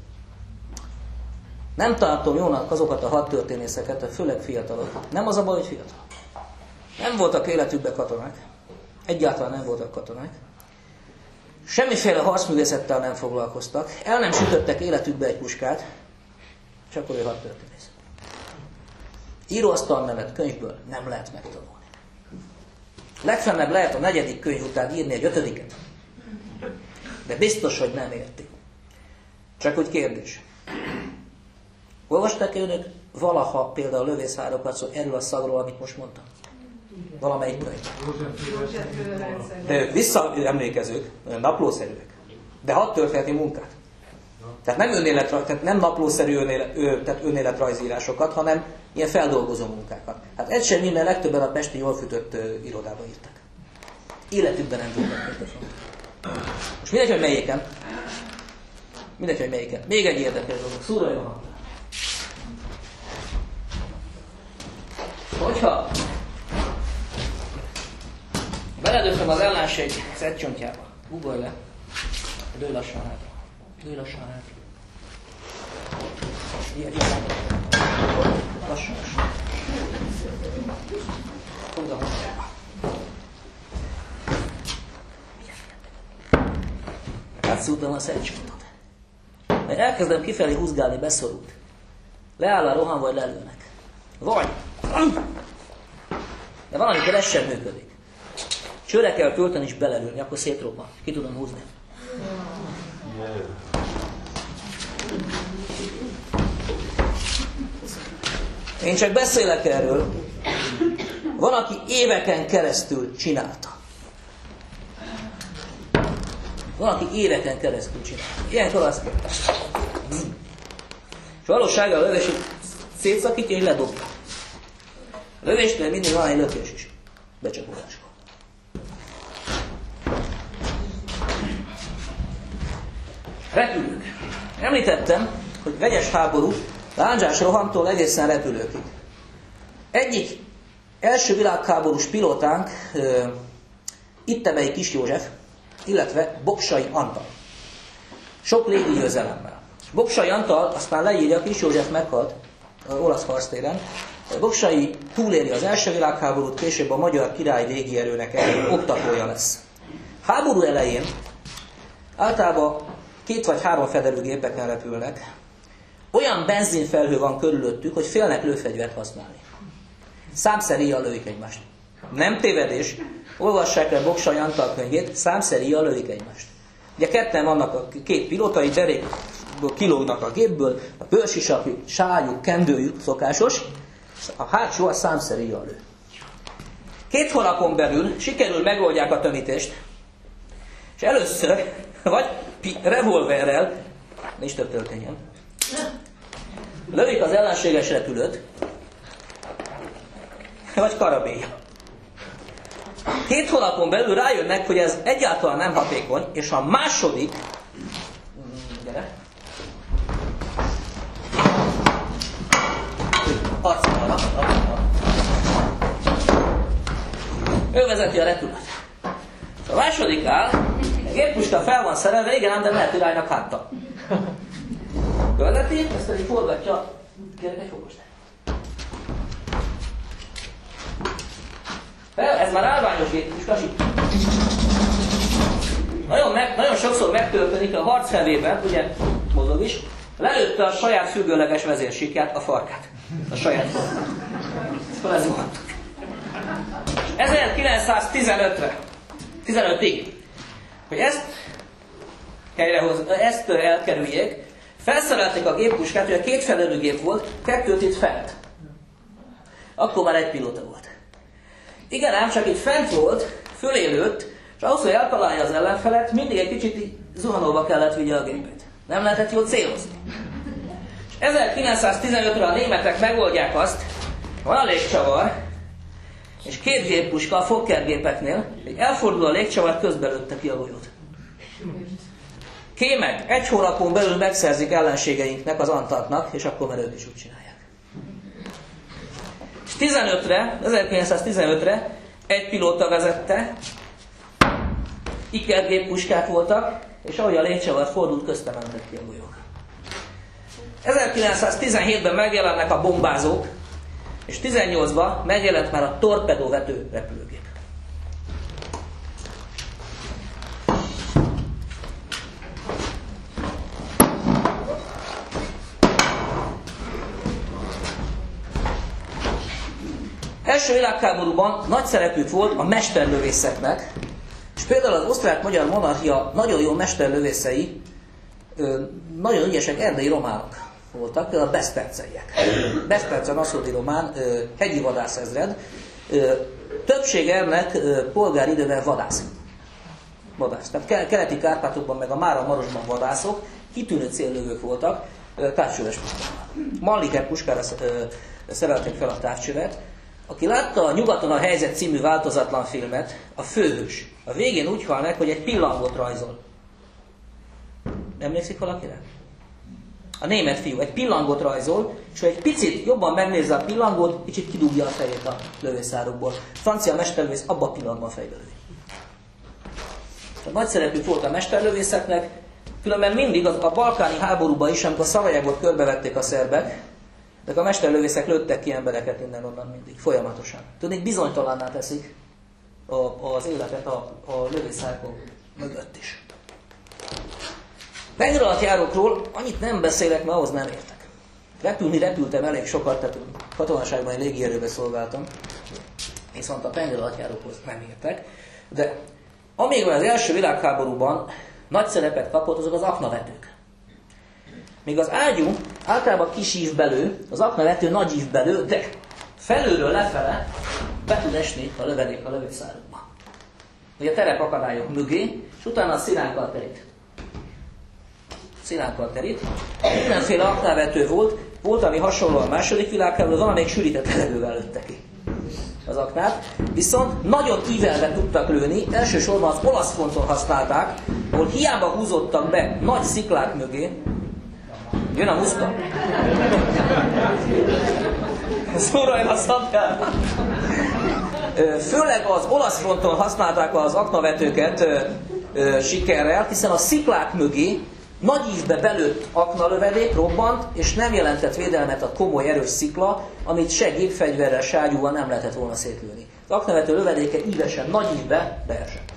nem tartom jónak azokat a hadtörténészeket, főleg fiatalok. Nem az a baj, hogy fiatal. Nem voltak életükben katonák. Egyáltalán nem voltak katonák. Semmiféle harcművészettel nem foglalkoztak. El nem sütöttek életükbe egy puskát. És akkor ő hadtörténész. Íróasztal mellett könyvből nem lehet megtanulni. Legfeljebb lehet a 4. könyv után írni egy 5. De biztos, hogy nem érti. Csak úgy kérdés. Olvasták önök valaha például lövészárokat szó erről a szagról, amit most mondtam? Valamelyik könyv. De ők visszaemlékezők, naplószerűek. De hadtörténeti munkát. Tehát nem naplószerű önéletrajzírásokat, hanem ilyen feldolgozó munkákat. Hát egy sem minden, legtöbben a pesti jól fűtött irodába írtak. Életükben nem voltak kötőfont. Most mindegy, hogy melyiken. Még egy érdekes dolog. Szúroljon a hangot. Hogyha beledöföm az ellenség szedcsontjába, ugorj le, dőj lassan hátra. Ilyen. Lassan. Fogd a hangot. Átszúrtam a szedcsontot. Mert elkezdem kifelé húzgálni, beszorult. Leáll a roham, vagy lelőnek. Vagy. De van, amikor ez sem működik. Csőre kell tölteni és belelőni, akkor szétrobban. Ki tudom húzni. Én csak beszélek erről. Van, aki éveken keresztül csinálta. Ilyenkor azt kell. És valósággal a lövés szétszakítja, és ledobja. A lövésnél mindig van egy lökés is. Becsapódáskor. Repülők. Említettem, hogy vegyes háború lándzsás rohamtól egészen repülőkig. Egyik első világháborús pilótánk Ittebei Kis József, illetve Boksay Antal. Sok légigyőzelemmel. Boksay Antal aztán leírja, Kis József meghalt az olasz harctéren. Boksay túléli az első világháborút, később a magyar király légierőnek oktatója lesz. Háború elején általában 2 vagy 3 fedelőgépeken repülnek. Olyan benzinfelhő van körülöttük, hogy félnek lőfegyvert használni. Számszeríjjal lőik egymást. Nem tévedés, olvassák el Boksay Antal könyvét, számszeríjjal lőik egymást. Ugye ketten vannak a 2 pilótai, derékből kilógnak a gépből, a bőrsisakjuk, sájuk, kendőjük szokásos, a hátsó a számszeríjjal lő. 2 hónapon belül sikerül megoldják a tömítést, és először vagy revolverrel, nincs több történjen, lövik az ellenséges repülőt, vagy karabéllyal. 2 hónapon belül rájönnek, hogy ez egyáltalán nem hatékony, és a második... Gyere! Arccal, ő vezeti a repülőt. A második áll, a géppuska fel van szerelve, igen, ám de lehet iránynak háttal. Követi, ezt pedig forgatja, kérlek egy fogosd. Ez már állványos géppuska, nagyon sokszor megtörténik a harchevében, ugye mozog is, lelőtte a saját függőleges vezérsíkját, a farkát. A saját farkát. Szóval ez volt. 1915-ig, hogy ezt elkerüljék, Felszerelték a géppuskát, hogy a kétfelelő gép volt, kettőt itt fent. Akkor már egy pilóta volt. Igen, ám csak itt fent volt, fölé lőtt, és ahhoz, hogy eltalálja az ellenfelet, mindig egy kicsit zuhanóba kellett vigye a gépet. Nem lehetett jól célozni. És 1915-re a németek megoldják azt, van a légcsavar, és két géppuska a Fokker-gépeknél, hogy elfordul a légcsavar, közben lőtte ki a golyót. Kémek, 1 hónapon belül megszerzik ellenségeinknek, az Antaltnak, és akkor már ők is úgy csinálják. És 1915-re egy pilóta vezette, ikergéppuskák voltak, és ahogy a légcsavar fordult, közte mentek ki a golyók. 1917-ben megjelennek a bombázók, és 18-ban megjelent már a torpedóvető repülőgép. Első világháborúban nagy szerepük volt a mesterlövészeknek, és például az osztrák-magyar monarchia nagyon jó mesterlövészei, nagyon ügyesek erdei románok voltak, például a beszperceiek. Beszperce Naszódi román, hegyi vadászezred, többsége ennek polgári időben vadász. Tehát keleti Kárpátokban meg a Mára-Marosban vadászok, kitűnő céllövők voltak, távcsöves puskával. Mannlicher puskára szerelték fel a távcsövet. Aki látta a Nyugaton a helyzet című változatlan filmet, a főhős a végén úgy hal meg, hogy egy pillangot rajzol. Emlékszik valakire? A német fiú egy pillangot rajzol, és ha egy picit jobban megnézze a pillangót, kicsit kidugja a fejét a lövészárokból. Francia mesterlövész abba a pillanatban fejbe lövi. Nagy szerepük volt a mesterlövészeknek, különben mindig a balkáni háborúban is, amikor Szarajegot körbevették a szerbek, de a mesterlövészek lőttek ki embereket innen-onnan mindig, folyamatosan. Tudnék, bizonytalanná teszik az életet a lövészárkok mögött is. Tengeralattjárókról annyit nem beszélek, mert ahhoz nem értek. Repültem elég sokat, tehát katonaságban egy légierőben szolgáltam, viszont a tengeralattjárókhoz nem értek. De amíg az első világháborúban nagy szerepet kapott, azok az aknavetők. Míg az ágyú általában kis ívbelő, az aknavető nagy ívbelő, de felülről lefele be tud esni a lövedék a lövészárokba. Ugye a terepakadályok mögé, és utána a szilánkkal terít. Mindenféle aknavető volt, ami hasonló a második világháborúban, van, amelyik sűrített levegővel lőtte ki az aknát. Viszont nagyon ívelve tudtak lőni, elsősorban az olasz fronton használták, ahol hiába húzottak be nagy sziklák mögé. Jön a muszka. Szórajon a szabjál. Főleg az olasz fronton használták az aknavetőket sikerrel, hiszen a sziklák mögé nagy ívbe belőtt aknalövedék robbant, és nem jelentett védelmet a komoly erős szikla, amit se gépfegyverrel, se ágyúval nem lehetett volna szétlőni. Az aknavető lövedéke ívesen nagy ívbe beesett.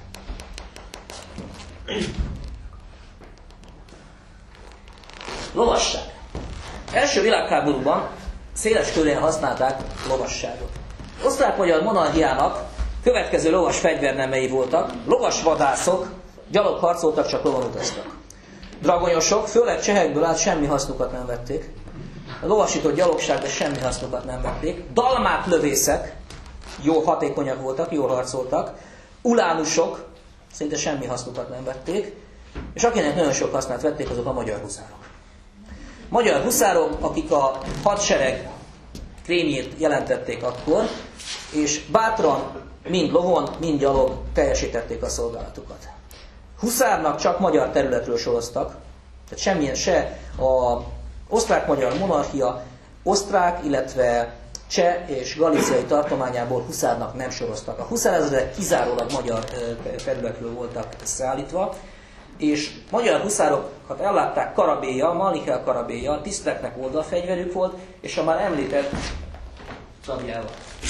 Lovasság. Első világháborúban széles körén használták lovasságot. Osztrák-magyar monarchiának következő lovas fegyvernemei voltak, lovasvadászok, gyalog harcoltak, csak lovon utaztak. Dragonyosok, főleg csehekből állt, semmi hasznukat nem vették. A lovasított gyalogság, de semmi hasznukat nem vették. Dalmát lövészek, jó hatékonyak voltak, jól harcoltak. Ulánusok, szinte semmi hasznukat nem vették. És akinek nagyon sok hasznát vették, azok a magyar huszárok. Magyar huszárok, akik a hadsereg krémjét jelentették akkor, és bátran, mind lovon, mind gyalog teljesítették a szolgálatukat. Huszárnak csak magyar területről soroztak, tehát semmilyen se a osztrák-magyar monarchia osztrák, illetve cseh és galíciai tartományából huszárnak nem soroztak. A huszárezredek kizárólag magyar területről voltak szállítva, és magyar huszárokat ellátták karabéllyal, Mannlicher karabéllyal, tiszteknek oldalfegyverük volt, és a már említett szabjával.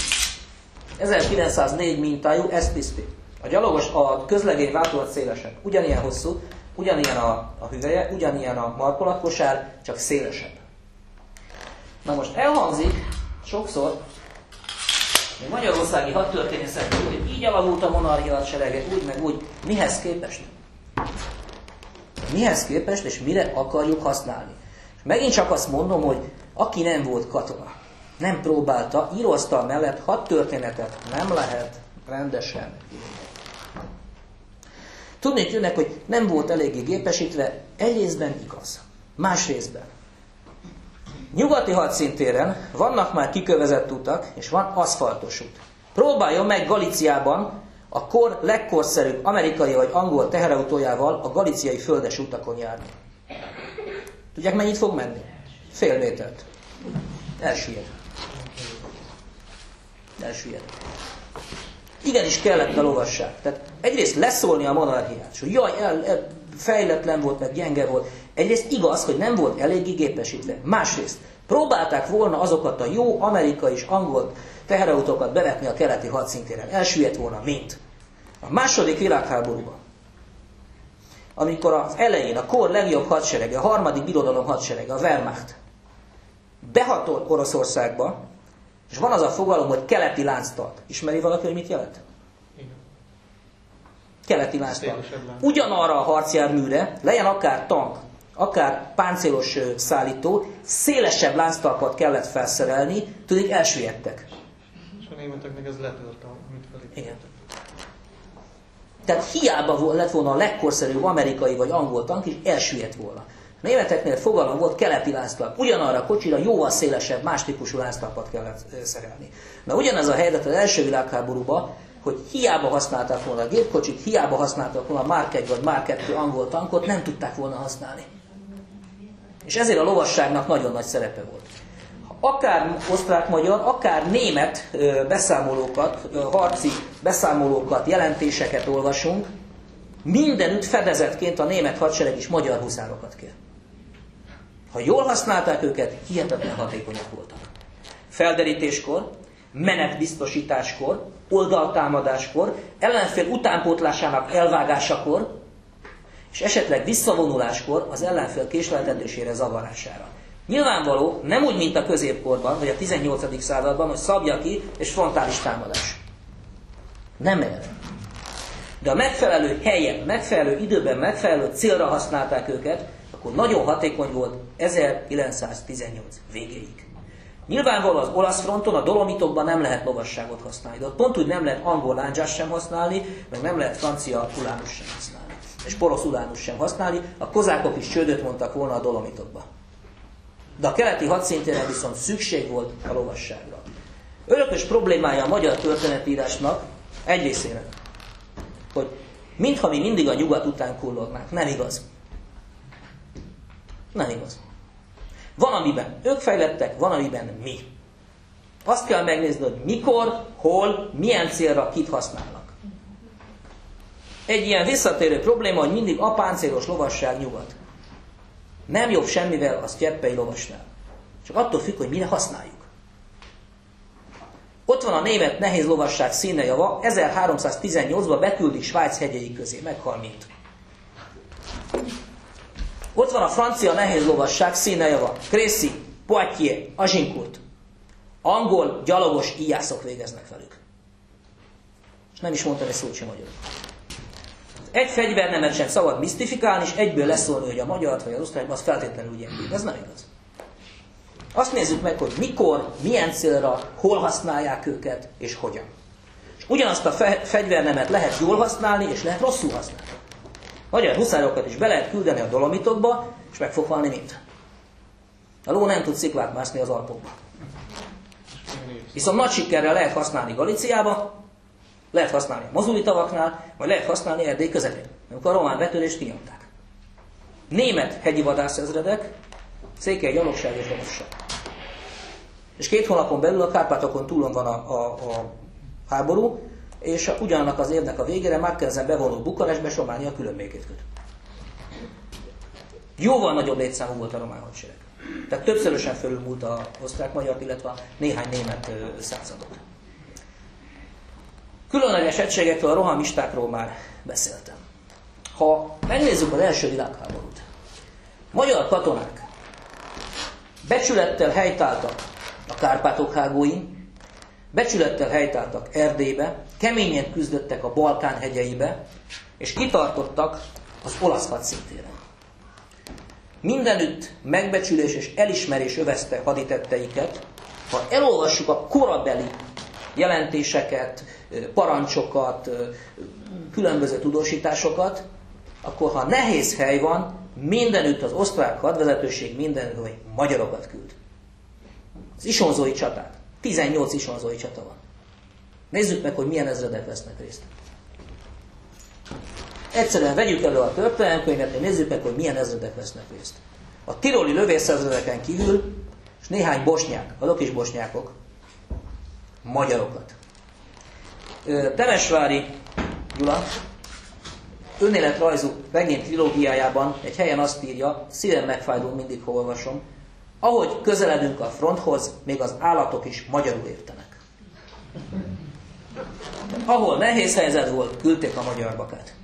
1904 mintájú esztiszti. A gyalogos, a közlegény változat szélesebb. Ugyanilyen hosszú, ugyanilyen a hüvelye, ugyanilyen a markolatkosár, csak szélesebb. Na most elhangzik sokszor, hogy magyarországi hadtörténészek, hogy így alakult a monarchia hadserege, úgy meg úgy. Mihez képest? Mihez képest és mire akarjuk használni? Megint csak azt mondom, hogy aki nem volt katona, nem próbálta, íróasztal mellett 6 történetet nem lehet rendesen írni. Tudni tűnnek, hogy nem volt eléggé gépesítve, egy részben igaz, más részben. Nyugati hadszintéren vannak már kikövezett utak, és van aszfaltos út. Próbáljon meg Galíciában a kor legkorszerűbb amerikai vagy angol teherautójával a galíciai földes utakon járni. Tudják, mennyit fog menni? Fél métert. Elsüllyed. Igenis kellett a lovasság. Tehát egyrészt leszólni a monarchiát, hogy jaj, fejletlen volt, meg gyenge volt. Egyrészt igaz, hogy nem volt eléggé gépesítve. Másrészt próbálták volna azokat a jó amerikai és angol teherautókat bevetni a keleti hadszintéren. Elsüllyedt volna, mint a második világháborúban. Amikor az elején a kor legjobb hadserege, a harmadik birodalom hadserege, a Wehrmacht behatol Oroszországba, és van az a fogalom, hogy keleti lánctalt. Ismeri valaki, hogy mit jelent? Igen. Keleti lánctalt. Ugyanarra a harcjárműre, legyen akár tank, akár páncélos szállító, szélesebb lánctalpat kellett felszerelni, tudjuk, elsüllyedtek. És a németeknek ez letört, amit felépítettek. Igen. Tehát hiába lett volna a legkorszerűbb amerikai vagy angol tank, és elsüllyedt volna. A németeknél fogalom volt keleti lánctalp. Ugyanarra a kocsira jóval szélesebb, más típusú lánctalpat kellett szerelni. Na ugyanez a helyzet az első világháborúban, hogy hiába használták volna a gépkocsit, hiába használták volna a Mark 1 vagy Mark 2 angol tankot, nem tudták volna használni. És ezért a lovasságnak nagyon nagy szerepe volt. Akár osztrák-magyar, akár német beszámolókat, harci beszámolókat, jelentéseket olvasunk, mindenütt fedezetként a német hadsereg is magyar huszárokat kér. Ha jól használták őket, hihetetlen hatékonyak voltak. Felderítéskor, menetbiztosításkor, oldaltámadáskor, ellenfél utánpótlásának elvágásakor, és esetleg visszavonuláskor az ellenfél késleltetésére, zavarására. Nyilvánvaló, nem úgy, mint a középkorban, vagy a 18. században, hogy szabja ki és frontális támadás. Nem erre. De a megfelelő helyen, megfelelő időben, megfelelő célra használták őket, akkor nagyon hatékony volt 1918 végéig. Nyilvánvaló az olasz fronton, a Dolomitokban nem lehet lovasságot használni, de ott pont úgy nem lehet angol lándzsás sem használni, meg nem lehet francia ulánus sem használni, és porosz ulánus sem használni, a kozákok is csődöt mondtak volna a Dolomitokba. De a keleti hadszintéren viszont szükség volt a lovasságra. Örökös problémája a magyar történetírásnak egy részének, hogy mintha mi mindig a nyugat után kullognánk. Nem igaz. Nem igaz. Van, amiben ők fejlettek, van, amiben mi. Azt kell megnézni, hogy mikor, hol, milyen célra kit használnak. Egy ilyen visszatérő probléma, hogy mindig a páncélos lovasság nyugat. Nem jobb semmivel a sztyeppei lovasnál. Csak attól függ, hogy mire használjuk. Ott van a német nehéz lovasság színejava, 1318-ban beküldik Svájc hegyei közé, meghal mint. Ott van a francia nehéz lovasság színejava, Crécy, Poitiers, Agincourt. Angol, gyalogos íjászok végeznek velük. És nem is mondtam egy szót sem magyarul. Egy fegyvernemet sem szabad misztifikálni, és egyből leszólni, hogy a magyart vagy az osztrályban az feltétlenül gyengébb. Ez nem igaz. Azt nézzük meg, hogy mikor, milyen célra, hol használják őket, és hogyan. És ugyanazt a fegyvernemet lehet jól használni, és lehet rosszul használni. Magyar huszárokat is be lehet küldeni a Dolomitokba, és meg fog halni mind. A ló nem tud sziklát mászni az Alpokba. Viszont nagy sikerrel lehet használni Galíciába, lehet használni a mozuli tavaknál, vagy lehet használni Erdély közepén, amikor a román betörést kinyomták. Német hegyi vadászezredek, székely gyalogság és lovasság. És 2 hónapon belül a Kárpátokon túlon van a háború, és ugyanannak az évnek a végére Mackensen bevonul Bukarestbe, és Románia külön békét köt. Jóval nagyobb létszámú volt a román hadsereg. Tehát többszörösen fölülmúlt az osztrák-magyart, illetve a néhány német századot. Különleges egységekről, a rohamistákról már beszéltem. Ha megnézzük az első világháborút, magyar katonák becsülettel helytáltak a Kárpátok hágóin, becsülettel helytáltak Erdélybe, keményen küzdöttek a Balkán hegyeibe, és kitartottak az olasz hadszintéren. Mindenütt megbecsülés és elismerés övezte haditetteiket. Ha elolvassuk a korabeli jelentéseket, parancsokat, különböző tudósításokat, akkor ha nehéz hely van, mindenütt az osztrák hadvezetőség mindenütt magyarokat küld. Az isonzói csaták. 18 isonzói csata van. Nézzük meg, hogy milyen ezredek vesznek részt. Egyszerűen vegyük elő a történelemkönyvet, és nézzük meg, hogy milyen ezredek vesznek részt. A tiroli lövészezredeken kívül, és néhány bosnyák, azok is bosnyákok, magyarokat. Temesvári Gyula önéletrajzú regény trilógiájában egy helyen azt írja, szívem megfájdul, mindig ha olvasom, ahogy közeledünk a fronthoz, még az állatok is magyarul értenek. Ahol nehéz helyzet volt, küldték a magyar bakát.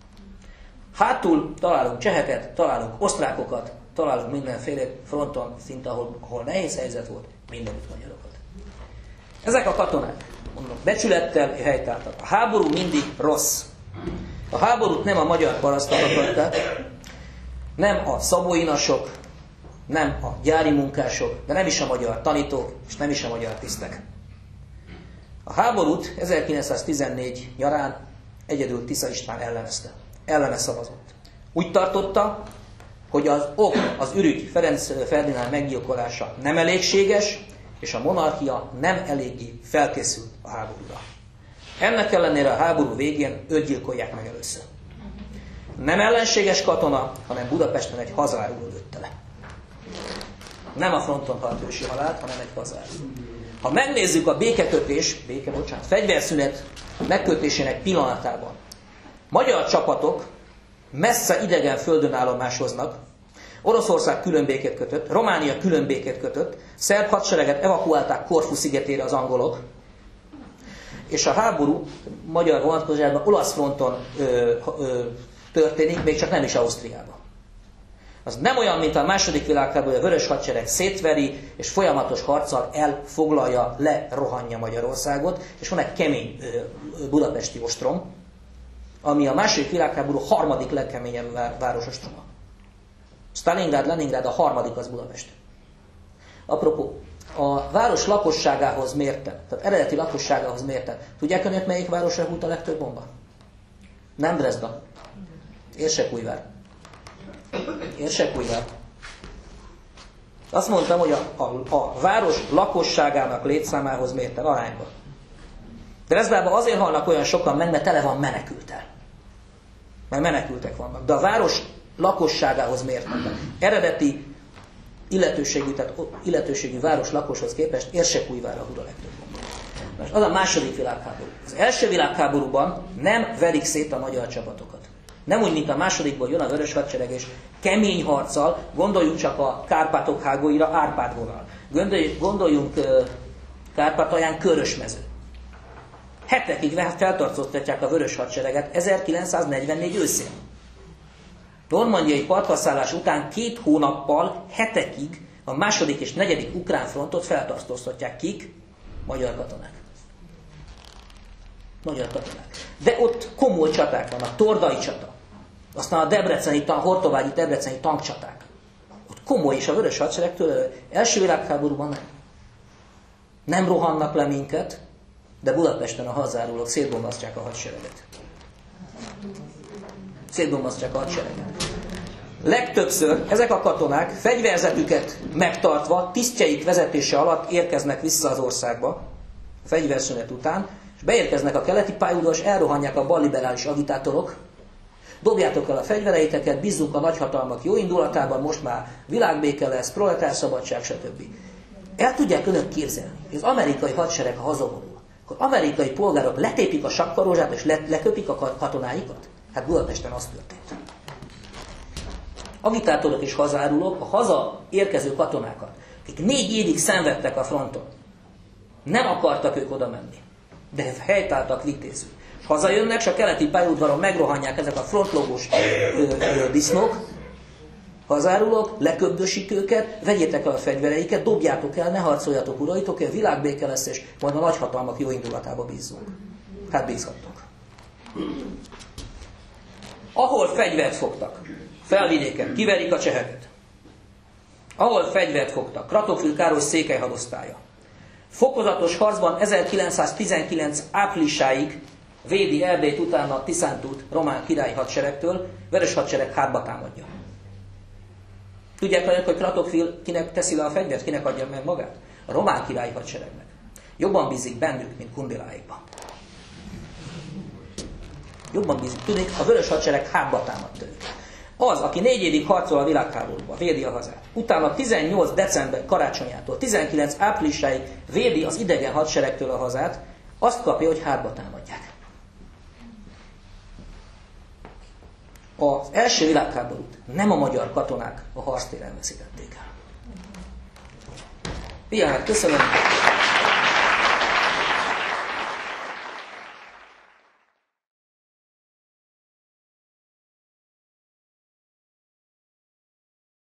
Hátul találunk cseheket, találunk osztrákokat, találunk mindenféle fronton, szinte ahol nehéz helyzet volt, mindenütt magyarokat. Ezek a katonák, mondom, becsülettel helytáltak. A háború mindig rossz. A háborút nem a magyar parasztok akarták, nem a szabóinasok, nem a gyári munkások, de nem is a magyar tanítók, és nem is a magyar tisztek. A háborút 1914 nyarán egyedül Tisza István ellenezte. Ellene szavazott. Úgy tartotta, hogy az ok, az ürügy Ferenc Ferdinánd meggyilkolása nem elégséges, és a monarchia nem eléggé felkészült a háborúra. Ennek ellenére a háború végén őt gyilkolják meg először. Nem ellenséges katona, hanem Budapesten egy hazárul ölte le. Nem a fronton halt ősi halált, hanem egy hazárul. Ha megnézzük a fegyverszünet megkötésének pillanatában, magyar csapatok messze idegen földön állomásoznak, Oroszország külön békét kötött, Románia külön békét kötött, szerb hadsereget evakuálták Korfu szigetére az angolok, és a háború magyar vonatkozásban olasz fronton történik, még csak nem is Ausztriában. Az nem olyan, mint a második világháború, a vörös hadsereg szétveri, és folyamatos harccal elfoglalja, lerohanja Magyarországot, és van egy kemény budapesti ostrom, ami a második világháború harmadik legkeményebb városostroma. Stalingrad, Leningrád, a harmadik az Budapest. Apropó, a város lakosságához mérten, tehát eredeti lakosságához mérten, tudják önök, melyik városra hult a legtöbb bomba? Nem Dresda. Érsekújvár. Érsekújvár. Azt mondtam, hogy a város lakosságának létszámához mérten arányban. Dresdában azért halnak olyan sokan meg, mert tele van menekültel. Mert menekültek vannak. De a város lakosságához mérten. Eredeti illetőségű város lakoshoz képest Érsekújvárra húd a legtöbb bomba. Most az a második világháború. Az első világháborúban nem verik szét a magyar csapatokat. Nem úgy, mint a másodikból jön a vörös hadsereg, és kemény harccal, gondoljunk csak a Kárpátok hágóira, Árpád vonal. Gondoljunk Kárpátalján Körösmező. Hetekig feltartóztatják a vörös hadsereget 1944 őszén. Normandiai parthaszállás után 2 hónappal, hetekig a második és negyedik ukrán frontot feltartóztatják. Kik? Magyar katonák. Magyar katonák. De ott komoly csaták vannak, Tordai csata. Aztán a hortobágyi debreceni tankcsaták. Ott komoly, és a vörös hadseregtől első világháborúban nem. Nem rohannak le minket, de Budapesten a hazárulók szétbombasztják a hadsereget. Szétbombasztják a hadsereget. Legtöbbször ezek a katonák fegyverzetüket megtartva, tisztjeik vezetése alatt érkeznek vissza az országba, a fegyverszünet után, és beérkeznek a keleti pályaudvarra, és elrohanják a balliberális agitátorok. Dobjátok el a fegyvereiteket, bízzunk a nagyhatalmak jó indulatában, most már világbéke lesz, proletárszabadság, stb. El tudják önök képzelni, hogy az amerikai hadsereg, ha hazavonul, akkor amerikai polgárok letépik a sakkarózsát, és leköpik a katonáikat? Hát Budapesten az történt. Agitátorok és hazárulók a haza érkező katonákat, akik 4 évig szenvedtek a fronton, nem akartak ők oda menni, de helytáltak vitézül. És hazajönnek, és a keleti pályaudvaron megrohanják ezek a frontlógós disznók, hazárulók, leköbdösik őket, vegyétek el a fegyvereiket, dobjátok el, ne harcoljatok uraitok, hogy a világbéke lesz, és majd a nagyhatalmak jó indulatába bízzunk. Hát bízhattok. Ahol fegyvert fogtak, felvidéken, kiverik a cseheket. ahol fegyvert fogtak. Kratochwil Károly székely hadosztálya. Fokozatos harcban 1919 áprilisáig védi Erdélyt, utána a Tiszántút román királyi hadseregtől, Vörös hadsereg hátba támadja. Tudják önök, hogy Kratochwil kinek teszi le a fegyvert, kinek adja meg magát? A román királyi hadseregnek. Jobban bízik bennük, mint Kundeláékban. Jobban bízik. Tudnék, a Vörös hadsereg hátba támadta őket. Az, aki 4 évig harcol a világháborúban, védi a hazát. Utána 18 december karácsonyától 19 áprilisáig védi az idegen hadseregtől a hazát, azt kapja, hogy hátba támadják. Az első világháborút nem a magyar katonák a harctéren veszítették el. Figyelmet köszönöm!